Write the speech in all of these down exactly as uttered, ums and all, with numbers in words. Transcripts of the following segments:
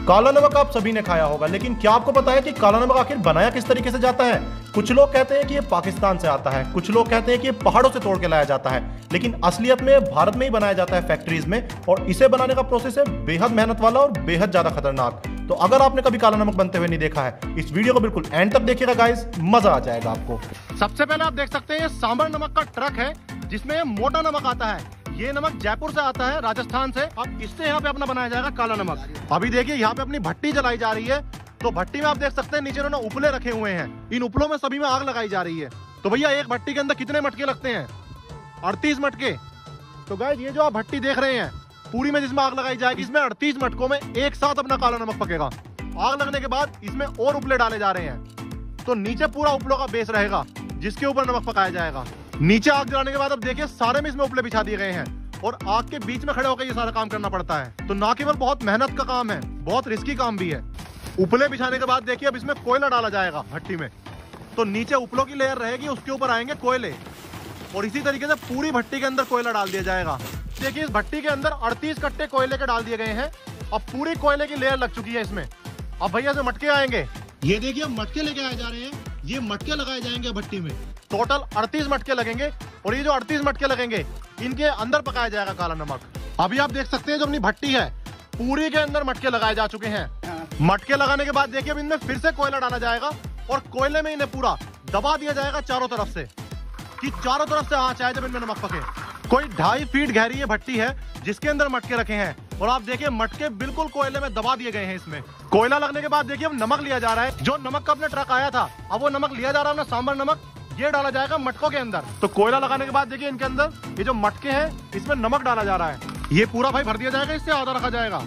काला नमक आप सभी ने खाया होगा, लेकिन क्या आपको पता है कि काला नमक आखिर बनाया किस तरीके से जाता है? कुछ लोग कहते हैं कि ये पाकिस्तान से आता है, कुछ लोग कहते हैं कि ये पहाड़ों से तोड़ के लाया जाता है, लेकिन असलियत में भारत में ही बनाया जाता है फैक्ट्रीज में। और इसे बनाने का प्रोसेस है बेहद मेहनत वाला और बेहद ज्यादा खतरनाक। तो अगर आपने कभी काला नमक बनते हुए नहीं देखा है, इस वीडियो को बिल्कुल एंड तक देखिएगा गाइस, मजा आ जाएगा आपको। सबसे पहले आप देख सकते हैं ये सांबर नमक का ट्रक है जिसमें मोटा नमक आता है। ये नमक जयपुर से आता है, राजस्थान से। अब इससे यहाँ पे अपना बनाया जाएगा काला नमक। अभी देखिए यहाँ पे अपनी भट्टी जलाई जा रही है। तो भट्टी में आप देख सकते हैं नीचे उन्होंने उपले रखे हुए हैं। इन उपलों में सभी में आग लगाई जा रही है। तो भैया एक भट्टी के अंदर कितने मटके लगते हैं? अड़तीस मटके। तो गाइस ये जो आप भट्टी देख रहे हैं पूरी में जिसमें आग लगाई जाएगी, इसमें अड़तीस मटकों में एक साथ अपना काला नमक पकेगा। आग लगने के बाद इसमें और उपले डाले जा रहे हैं। तो नीचे पूरा उपलों का बेस रहेगा जिसके ऊपर नमक पकाया जाएगा। नीचे आग जलाने के बाद अब देखिए सारे में इसमें उपले बिछा दिए गए हैं और आग के बीच में खड़े होकर ये सारा काम करना पड़ता है। तो ना केवल बहुत मेहनत का काम है, बहुत रिस्की काम भी है। उपले बिछाने के बाद देखिए अब इसमें कोयला डाला जाएगा भट्टी में। तो नीचे उपलों की लेयर रहेगी, उसके ऊपर आएंगे कोयले और इसी तरीके से पूरी भट्टी के अंदर कोयला डाल दिया जाएगा। देखिए इस भट्टी के अंदर अड़तीस कट्टे कोयले के डाल दिए गए हैं। अब पूरी कोयले की लेयर लग चुकी है इसमें। अब भैया से मटके आएंगे। ये देखिए अब मटके लेके आए जा रहे हैं। ये मटके लगाए जाएंगे भट्टी में। टोटल अड़तीस मटके लगेंगे और ये जो अड़तीस मटके लगेंगे इनके अंदर पकाया जाएगा काला नमक। अभी आप देख सकते हैं जो अपनी भट्टी है पूरी के अंदर मटके लगाए जा चुके हैं। मटके लगाने के बाद देखिए अब इनमें फिर से कोयला डाला जाएगा और कोयले में इन्हें पूरा दबा दिया जाएगा चारों तरफ से, कि चारों तरफ से आंच आए जब इनमें नमक पके। कोई ढाई फीट गहरी ये भट्टी है जिसके अंदर मटके रखे हैं और आप देखिए मटके बिल्कुल कोयले में दबा दिए गए हैं। इसमें कोयला लगने के बाद देखिए अब नमक लिया जा रहा है। जो नमक का अपने ट्रक आया था अब वो नमक लिया जा रहा है, अपना सांबर नमक ये डाला जाएगा मटकों के अंदर। तो कोयला लगाने के बाद देखिए इनके अंदर ये जो मटके हैं इसमें नमक डाला जा रहा है। ये पूरा भाई भर दिया जाएगा, इससे आधा रखा जाएगा।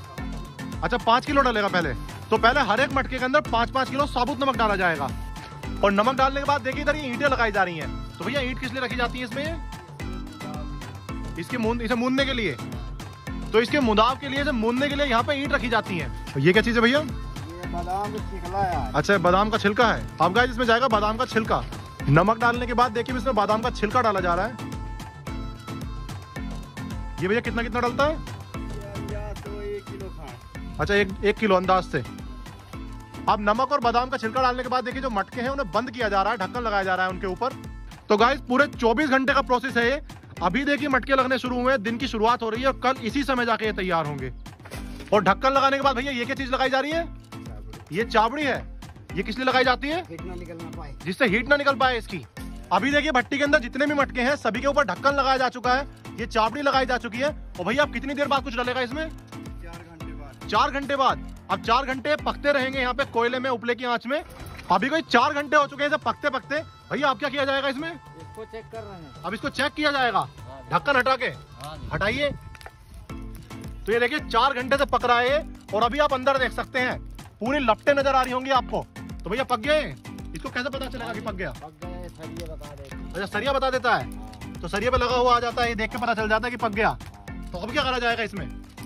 अच्छा पांच किलो डालेगा पहले। तो पहले हर एक मटके के अंदर पांच पांच किलो साबुत नमक डाला जाएगा। और नमक डालने के बाद देखिए इधर ये ईंटें लगाई जा रही हैं। तो भैया ईंट किस लिए रखी जाती है इसमें? इसके मूंद इसे मूंदने के लिए। तो इसके मुदाव के लिए, मूंदने के लिए यहाँ पे ईंट रखी जाती है। ये क्या चीज है भैया? बादाम का छिलका है। अच्छा बादाम का छिलका है। अब गाइस इसमें जाएगा बादाम का छिलका। नमक डालने के बाद देखिए इसमें बादाम का छिलका डाला जा रहा है। ये भैया कितना कितना डालता है? तो एक किलो खा। अच्छा एक एक किलो अंदाज से। अब नमक और बादाम का छिलका डालने के बाद देखिए जो मटके हैं उन्हें बंद किया जा रहा है, ढक्कन लगाया जा रहा है उनके ऊपर। तो गाइस पूरे चौबीस घंटे का प्रोसेस है ये। अभी देखिए मटके लगने शुरू हुए हैं, दिन की शुरुआत हो रही है और कल इसी समय जाके ये तैयार होंगे। और ढक्कन लगाने के बाद भैया ये क्या चीज लगाई जा रही है? ये चाबड़ी है। ये किस लिए लगाई जाती है? हीट ना निकलना पाए, जिससे हीट ना निकल पाए इसकी। अभी देखिए भट्टी के अंदर जितने भी मटके हैं सभी के ऊपर ढक्कन लगाया जा चुका है, ये चाबड़ी लगाई जा चुकी है। और भैया अब कितनी देर बाद कुछ डलेगा इसमें? चार घंटे बाद। चार घंटे बाद। अब चार घंटे पकते रहेंगे यहाँ पे कोयले में, उपले की आंच में। अभी कोई चार घंटे हो चुके हैं पकते पकते। भैया अब क्या किया जाएगा इसमें? इसको चेक कर रहे हैं। अब इसको चेक किया जाएगा ढक्कन हटा के। हटाइए। तो ये देखिए चार घंटे से पक रहा है और अभी आप अंदर देख सकते हैं पूरी लपटें नजर आ रही होंगी आपको। तो भैया पक गए। इसको कैसे पता चलेगा कि पक गया? पक गए, सरिया बता देते। अच्छा सरिया बता देता है। तो सरिया पे लगा हुआ आ जाता है, ये देख के पता चल जाता है कि पक गया। तो अब क्या करा जाएगा इसमें?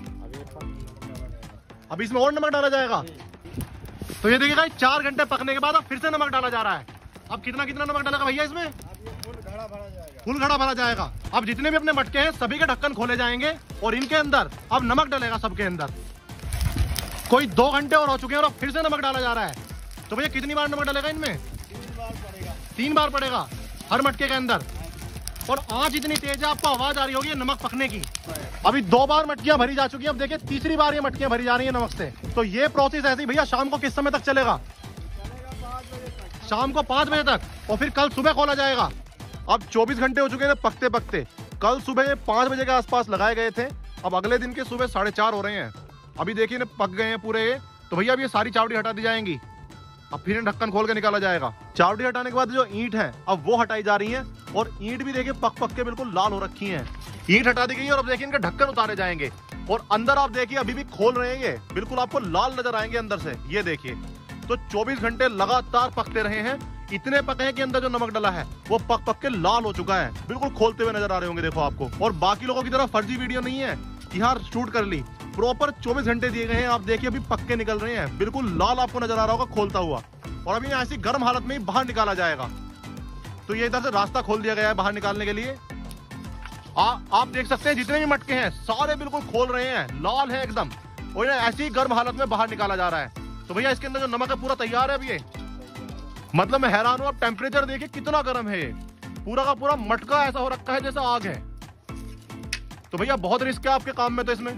अब इसमें और नमक डाला जाएगा। तो ये देखिएगा चार घंटे पकने के बाद अब फिर से नमक डाला जा रहा है। अब कितना कितना नमक डालेगा भैया इसमें? फुल घड़ा भरा जाएगा। फुल घड़ा भरा जाएगा। अब जितने भी अपने मटके हैं सभी के ढक्कन खोले जाएंगे और इनके अंदर अब नमक डलेगा सबके अंदर। कोई दो घंटे और हो चुके हैं और अब फिर से नमक डाला जा रहा है। तो भैया कितनी बार नमक डलेगा इनमें? तीन बार पड़ेगा। तीन बार पड़ेगा हर मटके के अंदर। और आंच इतनी तेज है आपको आवाज आ रही होगी नमक पकने की। अभी दो बार मटकियां भरी जा चुकी है, अब देखिए तीसरी बार ये मटकियां भरी जा रही है नमक से। तो ये प्रोसेस ऐसी भैया शाम को किस समय तक चलेगा? शाम को पांच बजे तक और फिर कल सुबह खोला जाएगा। अब चौबीस घंटे हो चुके हैं पकते पकते। कल सुबह पांच बजे के आसपास लगाए गए थे, अब अगले दिन के सुबह साढ़े चार हो रहे हैं। अभी देखिए ना पक गए हैं पूरे ये। तो भैया अब ये सारी चावड़ी हटा दी जाएंगी। अब फिर ढक्कन खोल के निकाला जाएगा। चावड़ी हटाने के बाद जो ईंट है अब वो हटाई जा रही है और ईंट भी देखिए पक पक के बिल्कुल लाल हो रखी है। ईंट हटा दी गई है और अब देखिए इनके ढक्कन उतारे जाएंगे और अंदर आप देखिए अभी भी खोल रहे हैं, ये बिल्कुल आपको लाल नजर आएंगे अंदर से। ये देखिए तो चौबीस घंटे लगातार पकते रहे हैं। इतने पके हैं कि अंदर जो नमक डला है वो पक पक के लाल हो चुका है, बिल्कुल खोलते हुए नजर आ रहे होंगे देखो आपको। और बाकी लोगों की तरह फर्जी वीडियो नहीं है कि हाँ शूट कर ली, प्रॉपर चौबीस घंटे दिए गए हैं। आप देखिए अभी पक्के निकल रहे हैं, बिल्कुल लाल आपको नजर आ रहा होगा खोलता हुआ। और अभी ऐसी गर्म हालत में ही बाहर निकाला जाएगा। तो ये इधर से रास्ता खोल दिया गया है बाहर निकालने के लिए। आ, आप देख सकते हैं जितने भी मटके हैं सारे बिल्कुल खोल रहे हैं, लाल है एकदम। और इन्हें ऐसी गर्म हालत में बाहर निकाला जा रहा है। तो भैया इसके अंदर जो नमक है पूरा तैयार है अब ये, मतलब मैं हैरान हूँ। अब टेम्परेचर देखिए कितना गर्म है, ये पूरा का पूरा मटका ऐसा हो रखा है जैसे आग है। तो भैया बहुत रिस्क है आपके काम में तो इसमें।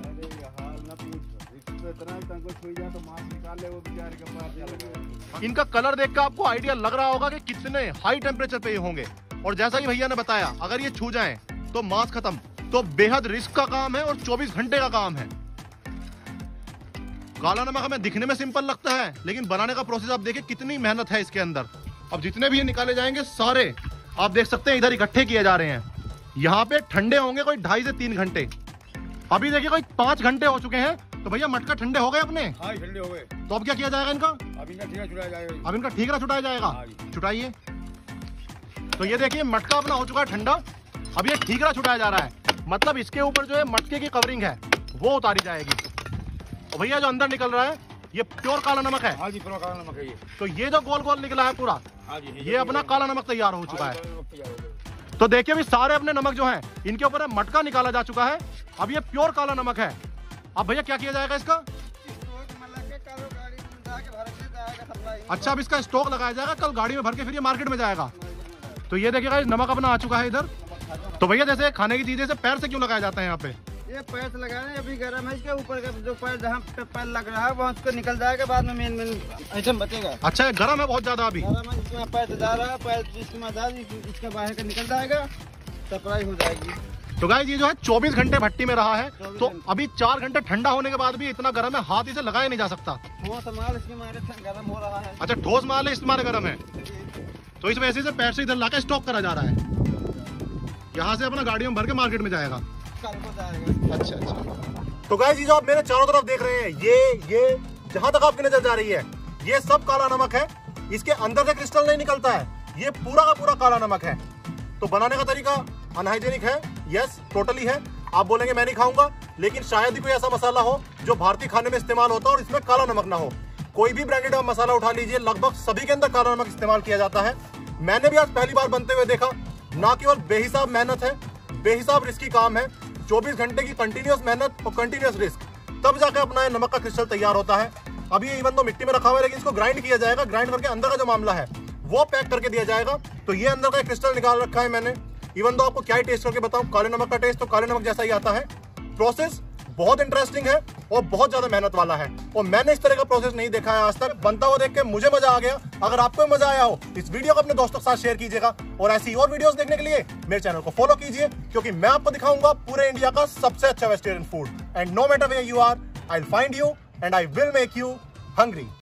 इनका कलर देख कर आपको आइडिया लग रहा होगा कि कितने हाई टेम्परेचर पे ये होंगे। और जैसा कि भैया ने बताया, अगर ये छू जाएं तो मांस खत्म। तो बेहद रिस्क का काम है और चौबीस घंटे का काम है। काला नमक हमें दिखने में सिंपल लगता है, लेकिन बनाने का प्रोसेस आप देखिए कितनी मेहनत है इसके अंदर। अब जितने भी ये निकाले जाएंगे सारे आप देख सकते हैं इधर इकट्ठे किए जा रहे हैं। यहाँ पे ठंडे होंगे कोई ढाई से तीन घंटे। अभी देखिए कोई पांच घंटे हो चुके हैं। तो भैया मटका ठंडे हो गए अपने? हाँ ठंडे हो गए। तो अब क्या किया जाएगा इनका? अब इनका ठीकरा छुटाया जाएगा। अब इनका ठीकरा छुटाया जाएगा। छुटाइए। तो ये देखिए मटका अपना हो चुका है ठंडा। अब ये ठीकरा छुटाया जा रहा है, मतलब इसके ऊपर जो है मटके की कवरिंग है वो उतारी जाएगी। तो भैया जो अंदर निकल रहा है ये प्योर काला नमक है। हाँ जी प्योर काला नमक है ये। तो ये जो गोल गोल निकला है पूरा, हाँ जी ये अपना काला नमक तैयार हो चुका है। तो देखिए अभी सारे अपने नमक जो है इनके ऊपर मटका निकाला जा चुका है। अब ये प्योर काला नमक है। अब भैया क्या किया जाएगा इसका? अच्छा, अब इसका स्टॉक लगाया जाएगा, कल गाड़ी में भर के फिर ये मार्केट में जाएगा। तो ये देखिएगा नमक अपना आ चुका है इधर। तो भैया जैसे खाने की चीजें से पैर से क्यों लगाया जाता है यहाँ पे? ये पैर से लगाना है, अभी गर्म है। इसके ऊपर का जो पैर जहाँ पे पैर लग रहा है वहाँ उसको निकल जाएगा, बाद में मेन मेन आइटम बचेगा। अच्छा, गर्म है बहुत ज्यादा अभी। गर्म है, इसमें पैर जा रहा है, पैर इसमें जा इसके बाहर का निकल जाएगा, सप्लाई हो जाएगी। तो गाइस ये जो है चौबीस घंटे भट्टी में रहा है। तो अभी चार घंटे ठंडा होने के बाद भी इतना गर्म है, हाथ इसे लगाया नहीं जा सकता। ठोस माल इसके मारे गर्म हो रहा है। अच्छा, ठोस माल है इस मारे गर्म है। तो इस वजह से पैर से इधर लाके स्टॉक करा जा रहा है, यहाँ से अपना गाड़ियों में भर के मार्केट में जाएगा। अच्छा अच्छा। तो गाइस ये जो आप मेरे चारों तरफ देख रहे हैं, ये ये जहां तक आपकी नजर जा रही है ये सब काला नमक है। इसके अंदर से क्रिस्टल नहीं निकलता है, ये पूरा का पूरा काला नमक है। तो बनाने का तरीका अनहाइजेनिक है, यस टोटली है। आप बोलेंगे मैं नहीं खाऊंगा, लेकिन शायद ही कोई ऐसा मसाला हो जो भारतीय खाने में इस्तेमाल होता है और इसमें काला नमक ना हो। कोई भी ब्रांडेड मसाला उठा लीजिए, लगभग सभी के अंदर काला नमक इस्तेमाल किया जाता है। मैंने भी आज पहली बार बनते हुए देखा। ना केवल बेहिसाब मेहनत है, बेहिसाब रिस्की काम है, चौबीस घंटे की कंटिन्यूअस मेहनत और कंटिन्यूअस रिस्क, तब जाकर अपना ये नमक का क्रिस्टल तैयार होता है। अभी ये इवन तो मिट्टी में रखा हुआ है, लेकिन इसको ग्राइंड किया जाएगा। ग्राइंड करके अंदर का जो मामला है वो पैक करके दिया जाएगा। तो ये अंदर का क्रिस्टल निकाल रखा है मैंने। इवन तो आपको क्या ही टेस्ट करके बताऊं, काले नमक का टेस्ट तो काले नमक जैसा ही आता है। प्रोसेस बहुत इंटरेस्टिंग है और बहुत ज्यादा मेहनत वाला है, और मैंने इस तरह का प्रोसेस नहीं देखा है आज तक। बनता हुआ देख के मुझे मजा आ गया। अगर आपको मजा आया हो, इस वीडियो को अपने दोस्तों के साथ शेयर कीजिएगा, और ऐसी और वीडियोस देखने के लिए मेरे चैनल को फॉलो कीजिए, क्योंकि मैं आपको दिखाऊंगा पूरे इंडिया का सबसे अच्छा vegetarian food. And no matter where you are, I will find you and I will make you hungry.